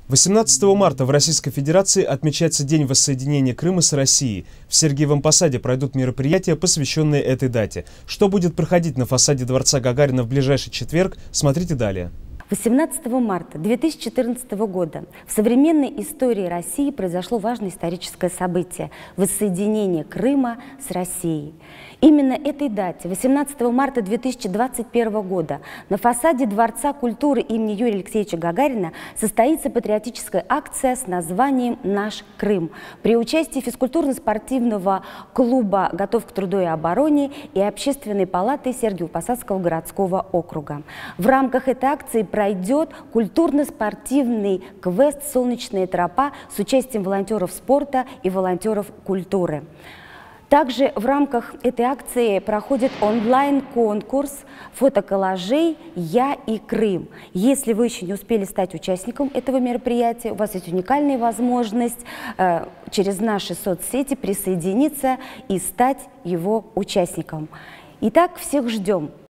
18 марта в Российской Федерации отмечается День воссоединения Крыма с Россией. В Сергиевом Посаде пройдут мероприятия, посвященные этой дате. Что будет проходить на фасаде Дворца Гагарина в ближайший четверг, смотрите далее. 18 марта 2014 года в современной истории России произошло важное историческое событие – воссоединение Крыма с Россией. Именно этой дате, 18 марта 2021 года, на фасаде Дворца культуры имени Юрия Алексеевича Гагарина состоится патриотическая акция с названием «Наш Крым» при участии физкультурно-спортивного клуба «Готов к труду и обороне» и Общественной палаты Сергиево-Посадского городского округа. В рамках этой акции пройдет культурно-спортивный квест «Солнечная тропа» с участием волонтеров спорта и волонтеров культуры. Также в рамках этой акции проходит онлайн-конкурс фотоколлажей «Я и Крым». Если вы еще не успели стать участником этого мероприятия, у вас есть уникальная возможность через наши соцсети присоединиться и стать его участником. Итак, всех ждем.